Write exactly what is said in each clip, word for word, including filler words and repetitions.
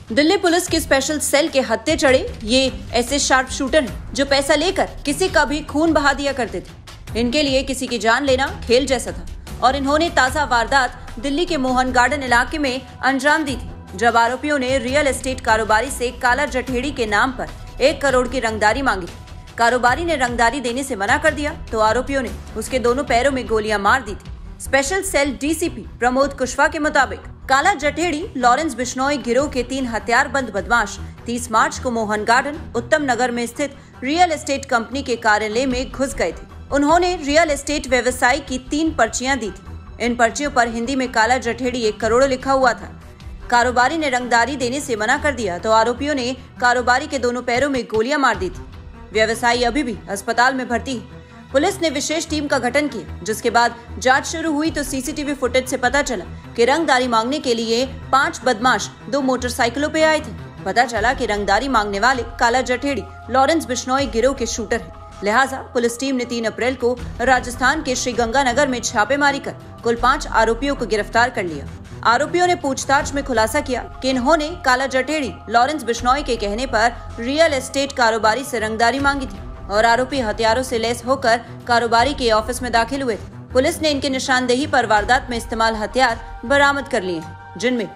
Delhi police के special cell के हत्थे चढ़े ये ऐसे शार्प शूटर हैं जो पैसा लेकर किसी का भी खून बहा दिया करते थे। इनके लिए किसी की जान लेना खेल जैसा था और इन्होंने ताजा वारदात दिल्ली के मोहन गार्डन इलाके में अंजाम दी थी, जब आरोपियों ने रियल एस्टेट कारोबारी से काला जठेड़ी के नाम पर एक करोड़ की रंगदारी मांगी थी। कारोबारी ने रंगदारी देने से मना कर दिया तो आरोपियों ने उसके दोनों पैरों में गोलियां मार दी थी। Special cell DCP Pramod Kushwaha के मुताबिक काला जठेड़ी लॉरेंस बिश्नोई गिरोह के तीन हथियारबंद बदमाश तीस मार्च को मोहन गार्डन उत्तम नगर में स्थित रियल एस्टेट कंपनी के कार्यालय में घुस गए थे। उन्होंने रियल एस्टेट व्यवसायी की तीन पर्चियां दी थी। इन पर्चियों पर हिंदी में काला जठेड़ी एक करोड़ लिखा हुआ था। कारोबारी ने रंगदारी देने से मना कर दिया तो आरोपियों ने कारोबारी के दोनों पैरों में गोलियां मार दी थी। व्यवसायी अभी भी अस्पताल में भर्ती है। पुलिस ने विशेष टीम का गठन किया, जिसके बाद जांच शुरू हुई तो सीसीटीवी फुटेज से पता चला कि रंगदारी मांगने के लिए पांच बदमाश दो मोटरसाइकिलों पे आए थे। पता चला कि रंगदारी मांगने वाले काला जठेड़ी लॉरेंस बिश्नोई गिरोह के शूटर हैं। लिहाजा पुलिस टीम ने तीन अप्रैल को राजस्थान के श्रीगंगानगर में छापेमारी कर कुल पाँच आरोपियों को गिरफ्तार कर लिया। आरोपियों ने पूछताछ में खुलासा किया कि इन्होंने काला जठेड़ी लॉरेंस बिश्नोई के कहने पर रियल एस्टेट कारोबारी से रंगदारी मांगी थी और आरोपी हथियारों से लैस होकर कारोबारी के ऑफिस में दाखिल हुए थे। पुलिस ने इनके निशानदेही पर वारदात में इस्तेमाल हथियार बरामद कर लिए हैं, जिनमें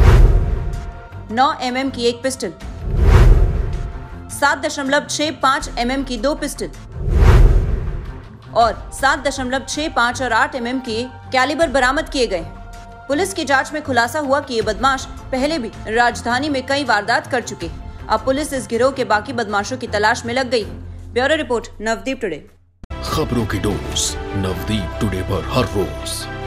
नौ एम एम की एक पिस्टल, सात दशमलव छह पाँच एम एम की दो पिस्टल और सात दशमलव छह पाँच और आठ एम एम के कैलिबर बरामद किए गए हैं। पुलिस की जांच में खुलासा हुआ कि ये बदमाश पहले भी राजधानी में कई वारदात कर चुके हैं। अब पुलिस इस गिरोह के बाकी बदमाशों की तलाश में लग गई है। Bureau report, Navdeep today. खबरों की डोज नवदीप टुडे पर हर रोज।